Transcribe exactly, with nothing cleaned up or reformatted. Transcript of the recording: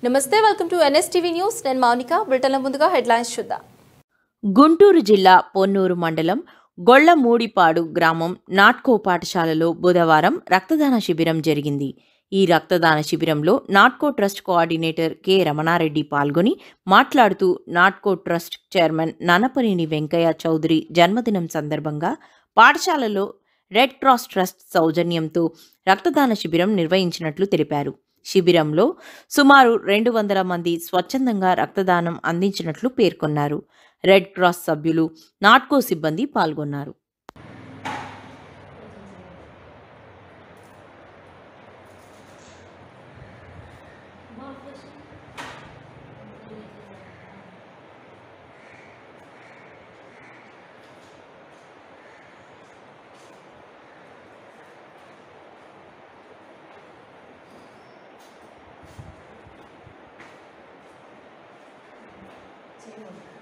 నమస్తే, welcome to NSTV news. నేను మౌనిక. బ్రిటన్ల ముందుగా హెడ్లైన్స్ చూద్దాం. గుంటూరు జిల్లా పొన్నూరు మండలం గొళ్లమూడిపాడు గ్రామం నాట్కో పాఠశాలలో బుధవారం రక్తదాన శిబిరం జరిగింది. ఈ రక్తదాన శిబిరంలో Natco trust coordinator K Ramanareddy పాల్గొని మాట్లాడుతూ, నాట్కో ట్రస్ట్ చైర్మన్ ననపనేని వెంకయ్య చౌదరి జన్మదినం సందర్భంగా పాఠశాలలో రెడ్ క్రాస్ ట్రస్ట్ సౌజన్యంతో రక్తదాన శిబిరం నిర్వహించినట్లు తెలిపారు. శిబిరంలో సుమారు రెండు వందల మంది స్వచ్ఛందంగా రక్తదానం అందించినట్లు పేర్కొన్నారు. రెడ్ క్రాస్ సభ్యులు, నాట్కో సిబ్బంది పాల్గొన్నారు. Thank you.